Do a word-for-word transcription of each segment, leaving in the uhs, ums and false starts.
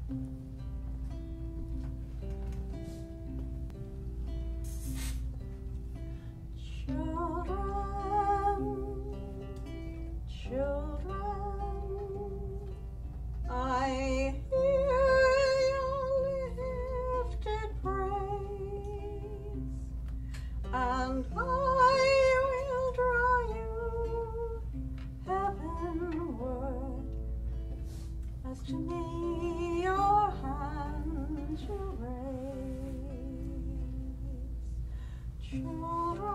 And I will draw you heavenward, as to me your hands you raise. Children,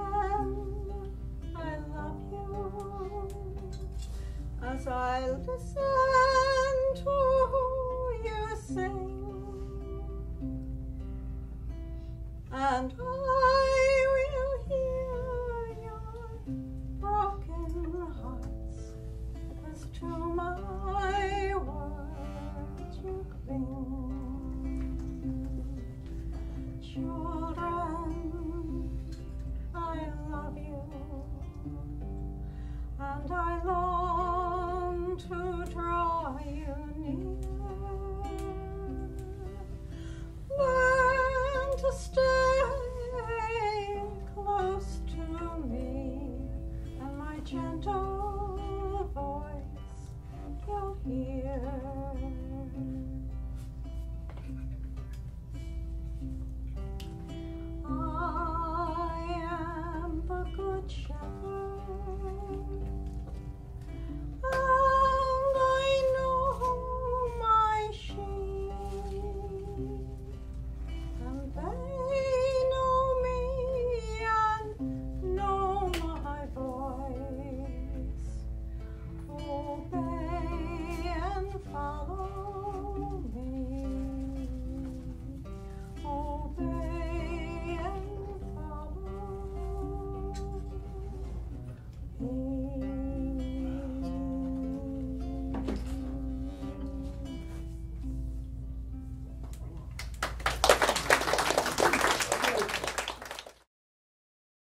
I love you, as I listen to you sing, and I will hear your broken hearts, as to my words you cling. Children, I love you, and I long to draw you near. Learn to stay close to me, and my gentle voice you'll hear. I am the good shepherd, and I know my sheep, and they know me and know my voice. Obey and follow